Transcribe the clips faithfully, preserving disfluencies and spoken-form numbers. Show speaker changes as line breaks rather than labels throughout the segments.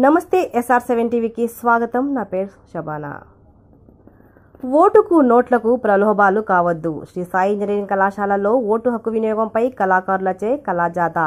నమస్తే SR seven టీవీకి స్వాగతం. నా పేరు శబానా. ఓటుకు నోట్లకు ప్రలోభాలు కావద్దు. శ్రీ సాయి ఇంజనీరింగ్ కళాశాలలో ఓటు హక్కు వినియోగంపై కళాకారులచే కళాజాత.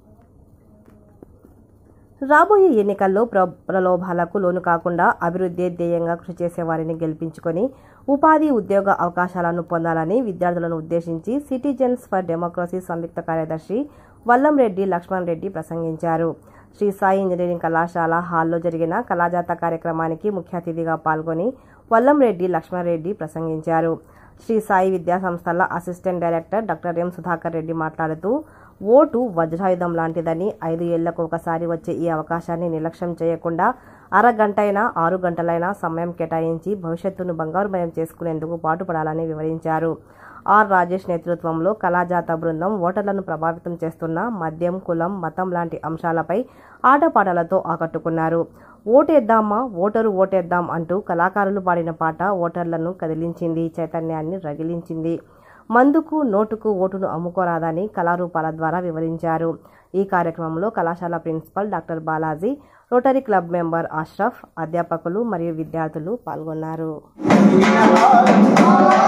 రాబోయే ఎన్నికల్లో ప్ర ప్రలోభాలకు లోను కాకుండా అభివృద్ధి ధ్యేయంగా కృషి చేసే వారిని గెలిపించుకొని ఉపాధి ఉద్యోగ అవకాశాలను పొందాలని విద్యార్థులను ఉద్దేశించి సిటిజన్స్ ఫర్ డెమోక్రసీ సంయుక్త కార్యదర్శి వల్లంరెడ్డి లక్ష్మణ్ రెడ్డి ప్రసంగించారు. శ్రీ సాయి ఇంజనీరింగ్ కళాశాల హాల్లో జరిగిన కళాజాత కార్యక్రమానికి ముఖ్య అతిథిగా పాల్గొని వల్లంరెడ్డి లక్ష్మణ్ రెడ్డి ప్రసంగించారు. శ్రీ సాయి విద్యా సంస్థల assistant director doctor M Sudhakar Reddy మాట్లాడుతూ, ఓటు వజ్రాయుధం లాంటిదని, ఐదు ఏళ్లకు ఒకసారి వచ్చే ఈ అవకాశాన్ని నిర్లక్ష్యం చేయకుండా అరగంటైనా ఆరు గంటలైనా సమయం కేటాయించి భవిష్యత్తును బంగారుమయం చేసుకునేందుకు పాటుపడాలని వివరించారు. ఆర్ రాజేష్ నేతృత్వంలో కళాజాత బృందం ఓటర్లను ప్రభావితం చేస్తున్న మద్యం, కులం, మతం లాంటి అంశాలపై ఆటపాటలతో ఆకట్టుకున్నారు. ఓటేద్దామా, ఓటరు ఓటేద్దాం అంటూ కళాకారులు పాడిన పాట ఓటర్లను కదిలించింది, చైతన్యాన్ని రగిలించింది. మందుకు నోటుకు ఓటును అమ్ముకోరాదని కళారూపాల ద్వారా వివరించారు. ఈ కార్యక్రమంలో కళాశాల principal doctor Balaji, Rotary Club member Ashraf, అధ్యాపకులు మరియు విద్యార్థులు పాల్గొన్నారు.